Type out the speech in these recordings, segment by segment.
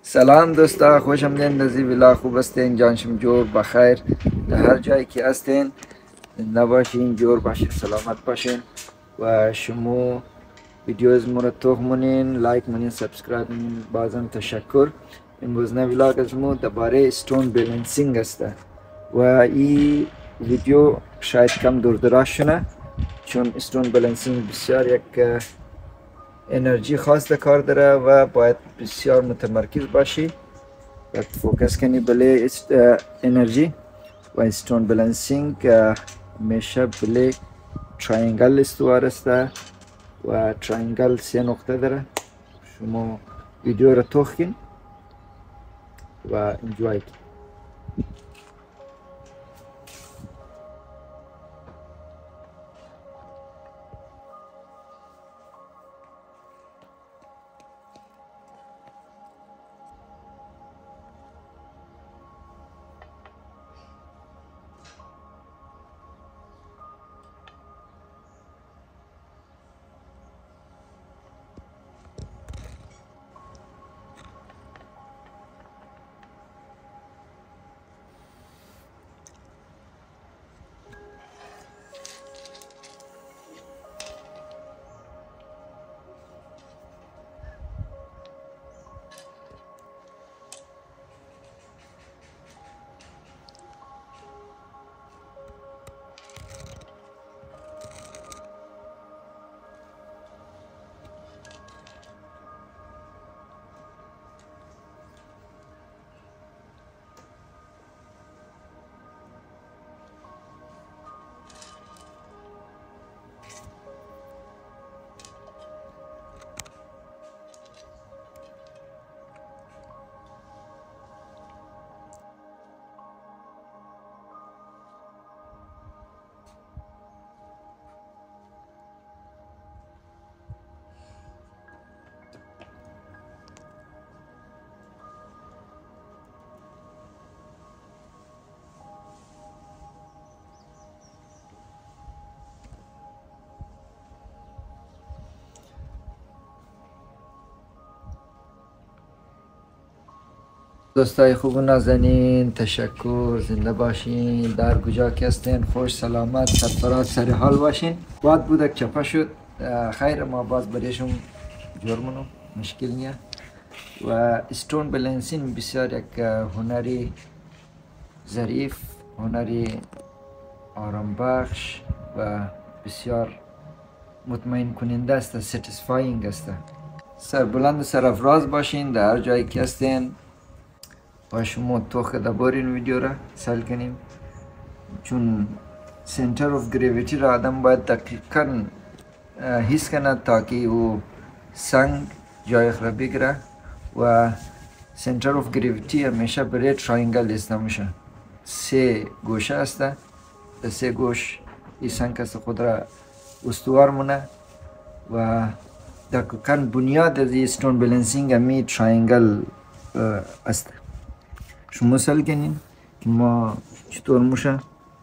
سلام دوستا، خوش آمدین در زی ویلا. خوب هستین؟ جانشم جور بخیر در هر جایی که هستین. زنده باشین، جور باشین، سلامت باشین و شما ویدیوز مرا توخ مونین، لایک مونین، سابسکرایب مونین. بازم تشکر. امروز نه ویلاگ از مو درباره استون بالانسینگ است و این ویدیو شاید کم دور شونه، چون استون بالانسینگ بسیار یک انرژی خاص در کار داره و باید بسیار متمرکز باشی و فوکس کنی بله انرژی. و استون بالانسینگ همیشه بله تراینگل استوار است و تراینگل 3 نقطه داره. شما ویدیو را توخ کن و انجوای کن. دوستای خوب و نازنین، تشکر. زنده باشین، در کجا که هستین خوش سلامت سرفراز سر حال باشین. باد بودک چپا شد، خیر ما باز بریشم جرمونو مشکل نیه. و استون بالانسینگ بسیار یک هنری ظریف، هنری آرام بخش و بسیار مطمئن کننده است، ساتیسفاینگ است. سربلند و سرافراز باشین در هر جایی که هستین. و شما توخ دبارین ویدیو را سل کنیم، چون سنتر آف گریویتی را آدم باید دقیقا حس کنه تا که او سنگ جای را بگیره. و سنتر آف گریویتی همیشه برای تراینگل است میشه. 3 گوشه است، در 3 گوش این سنگ است خود را استوار مونه و دقیقا بنیاد از استون بالانسینگ همی تراینگل است. شما سل کنین که ما چطور میشه.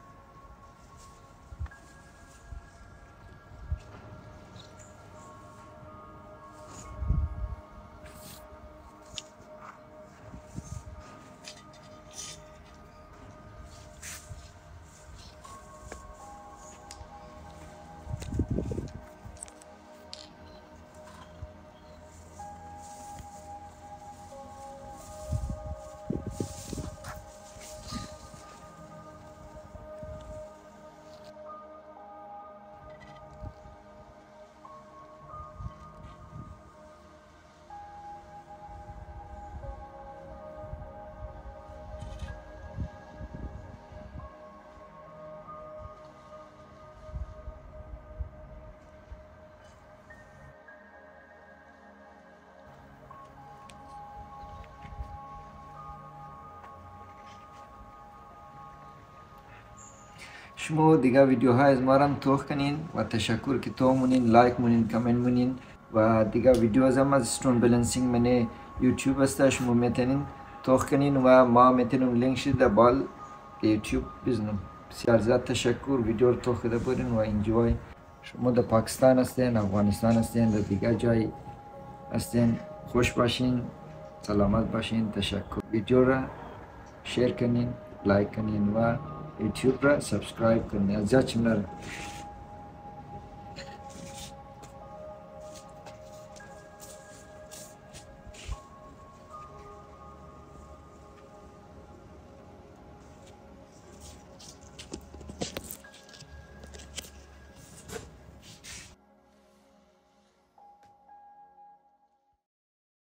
شما دیگه ویدیوهای از ما را توخ کنین و تشکر که تو مونین، لایک مونین، کامنت مونین. و دیگه ویدیو از استون بالانسینگ من یوتیوب است، شما میتونین توخ کنین و ما میتونیم لینک شد در بال یوتیوب بزنم. بسیار زیاد تشکر. ویدیو رو توخ ده برین و انجوای. شما در پاکستان هستین، افغانستان هستین، در دیگه جای هستین، خوش باشین، سلامت باشین. تشکر. ویدیو را شیر کنین، لایک کنین و یوتیوب را سابسکرایب کنین. از زیاد چیم نره.